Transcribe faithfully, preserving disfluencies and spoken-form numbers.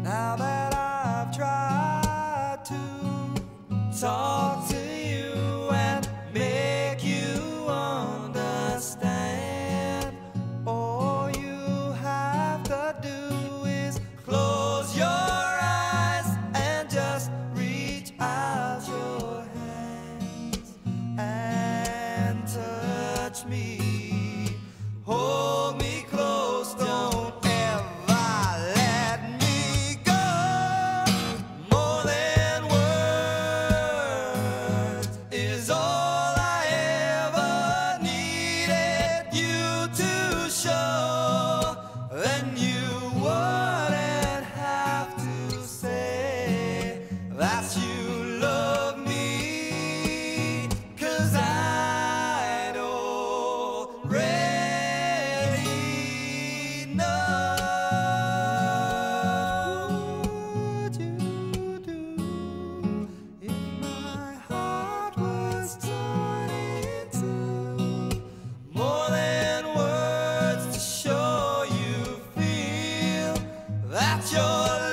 Now that I've tried to talk to you and make you understand, all you have to do is close your eyes and just reach out your hands and touch me. Hold me close, don't ever let me go. More than words is all I ever needed you to show. Then you wouldn't have to say that you love me, 'cause I'd already know. What would you do if my heart was torn into more than words to show you feel that you're